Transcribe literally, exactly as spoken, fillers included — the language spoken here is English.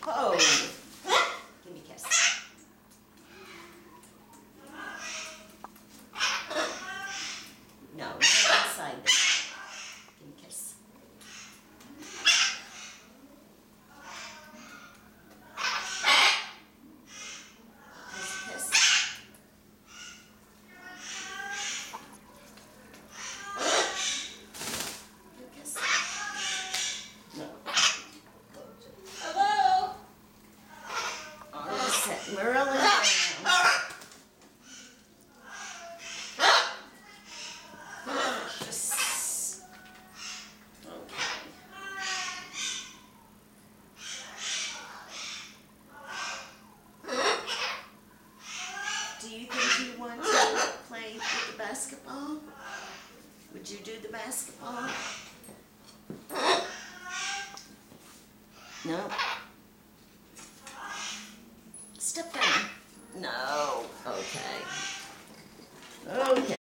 Oh, give me a kiss. No, not inside there. Give me a kiss. Kiss, kiss. Give a kiss. No. Hello. All set. Merlin down. Just okay. Do you think you want to play with the basketball? Would you do the basketball? No. Step down. No. Okay.